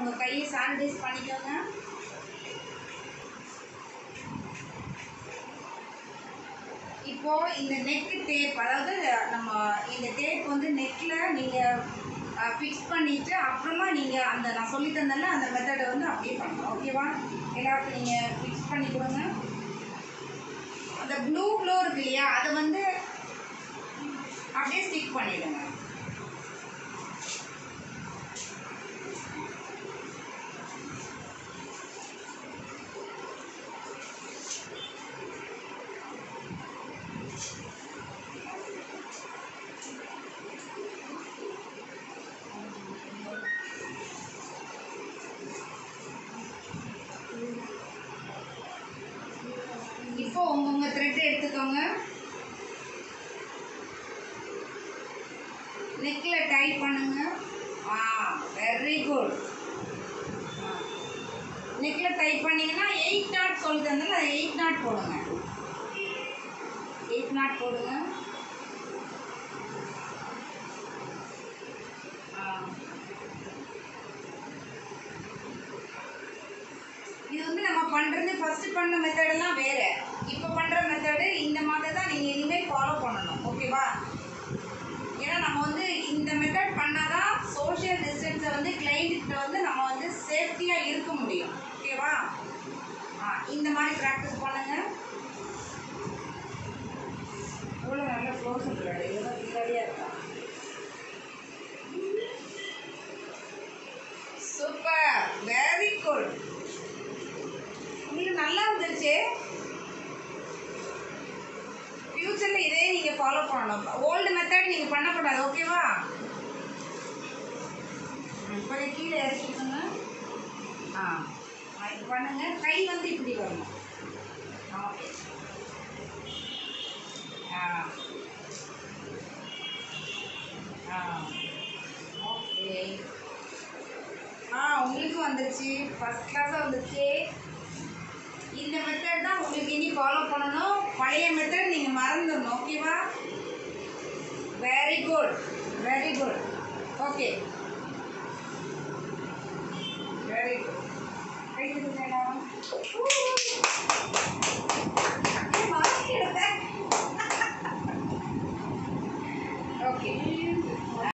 உங்கள் கையை சானிடைஸ் பண்ணிக்கோங்க. இப்போது இந்த நெக்கு டேப், அதாவது நம்ம இந்த டேப் வந்து நெக்கில் நீங்கள் ஃபிக்ஸ் பண்ணிவிட்டு அப்புறமா நீங்கள் அந்த நான் சொல்லி தந்தல அந்த மெத்தடை வந்து அப்படியே பண்ணணும். ஓகேவா? எல்லாருக்கும் நீங்கள் ஃபிக்ஸ் பண்ணி கொடுங்க. அந்த ப்ளூ இருக்கு இல்லையா, அதை வந்து அப்படியே ஸ்டிக் பண்ணிடுங்க. இப்போ உங்கள் த்ரெட் எடுத்துக்கோங்க. நெக்கில் டை பண்ணுங்க. Very good. நெக்கில் டை பண்ணிங்கன்னா 8 நாட் சொல்லி தந்தாலும் அது 8 நாட் போடுங்க. 8 நாட் போடுங்க. இது வந்து நம்ம பண்ணுறது ஃபஸ்ட்டு பண்ண மெத்தடெல்லாம் வேறு. இப்போ பண்ணுற மெத்தடு இந்த மாதிரி தான் நீங்கள் இனிமேல் ஃபாலோ பண்ணணும். ஓகேவா? ஏன்னா நம்ம வந்து இந்த மெத்தட் பண்ணால் தான் சோஷியல் டிஸ்டன்ஸை வந்து கிளைண்ட்கிட்ட வந்து நம்ம வந்து சேஃப்டியாக இருக்க முடியும். ஓகேவா? இந்த மாதிரி ப்ராக்டிஸ் பண்ணுங்கள். எவ்வளோ நல்லா க்ளோஸ் இருக்காது, எவ்வளோ கிளியரியாக இருக்கா. Super, very good. உங்களுக்கு நல்லா வந்துருச்சு. ஃப்யூச்சரில் இதே நீங்கள் ஃபாலோ பண்ணணும். ஓல்டு மெத்தட் நீங்கள் பண்ணக்கூடாது. ஓகேவா? கொஞ்சம் கீழே இறக்கிக்கோங்க. இது பண்ணுங்க. கை வந்து இப்படி வரணும். ஓகே. ஓகே. உங்களுக்கு வந்துருச்சு. ஃபஸ்ட் கிளாஸாக வந்துருச்சு. இந்த மெத்தட் தான் உங்களுக்கு இனி ஃபாலோ பண்ணணும். பழைய மெத்தட் நீங்கள் மறந்துடணும். ஓகேவா? Very good, very good. Okay.